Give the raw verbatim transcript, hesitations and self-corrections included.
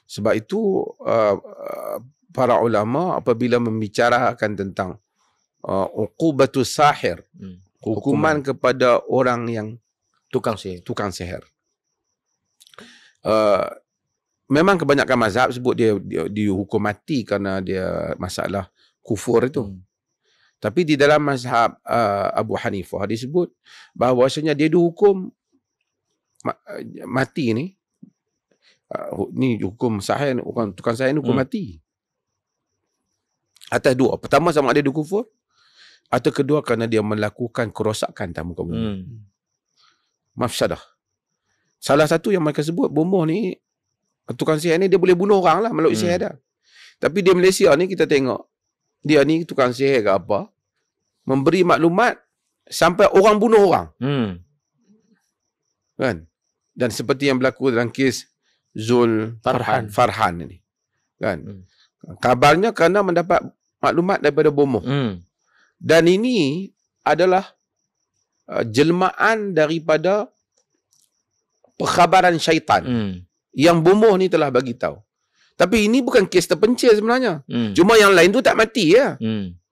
Sebab itu uh, para ulama apabila membicarakan tentang uh, uqubatus sahir, hmm. hukuman, hukuman kepada orang yang tukang sihir, tukang sihir. Uh, memang kebanyakan mazhab sebut dia, dia dihukum mati kerana dia masalah kufur itu. Hmm. Tapi di dalam mazhab uh, Abu Hanifah disebut bahawasanya dia dihukum mati ni, uh, ni hukum sahih, bukan tukang sahih ni hukum hmm. mati. Atas dua. Pertama, sama ada dia kufur, atau kedua kerana dia melakukan kerosakan dalam muka bumi. Hmm. Mafsadah. Salah satu yang mereka sebut, bomoh ni, tukang sihir ni dia boleh bunuh orang lah melalui hmm. sihir dah. Tapi di Malaysia ni kita tengok, dia ni tukang sihir ke apa, memberi maklumat sampai orang bunuh orang. Hmm. Kan? Dan seperti yang berlaku dalam kes Zul Farhan, Farhan ini. Kan? Hmm. Kabarnya kerana mendapat maklumat daripada bomoh. Hmm. Dan ini adalah uh, jelmaan daripada perkhabaran syaitan. Hmm. Yang bomoh ni telah bagi tahu. Tapi ini bukan kes terpencil sebenarnya. Hmm. Cuma yang lain tu tak mati ya. Hmm.